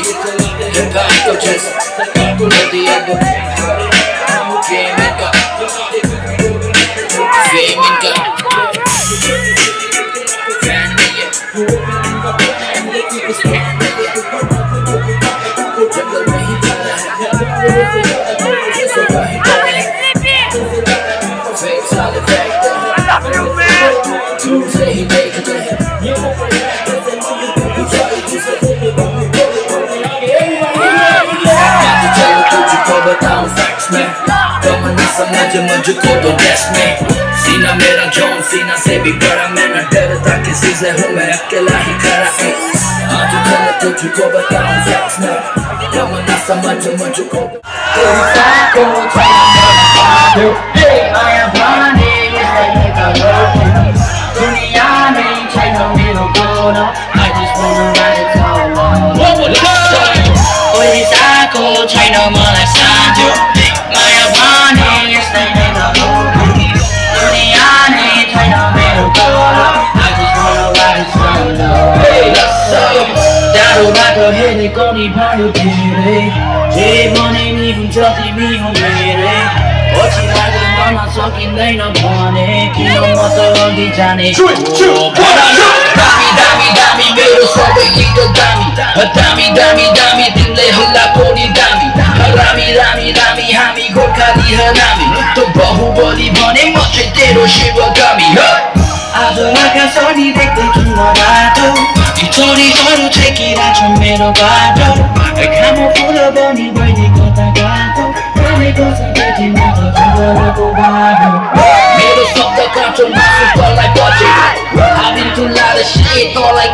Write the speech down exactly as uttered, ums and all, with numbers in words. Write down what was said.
해봐도 재수 어디에도 게임인가 게임인가 먼저 고도 that's me Sina mera John Sina sebi para mena Dere takke size hume Akela hikara eh Adu kone tuju koba down facts me Kama nasa 먼저 먼저 고도 Sako chayna Hey I am running It's like nigga rolling Dunia nahi chayna mero gono I just wanna ride it all alone One more time Oi sako chayna malai sanjo I am running It's like nigga rolling Dunia nahi chayna mero gono I just wanna ride it solo Hey let's go Daru rato hele koni bharu tere Je bhane ni bunjati mi ho mere Ochi lage mama sakindaina bhane Kino mato agi jane Dami dami dami mero sabai gito dami Dami dami dami timle hula poni dami Rami rami rami हामी गोर्खाली हरामी तो बाहुबली भने म चाहिँ तेरो शिवगामी आज आकाश अनि देख्दै किन बाटो ती छोरीहरू छेकिरहेछन् मेरो बाटो खामो फुल बनी बहिनी कता गएको भनेको छ केटी म त जुगलको बाटो मेरो शब्द काँचो मासु तँलाई बजे I've been through a lot of shit तँलाई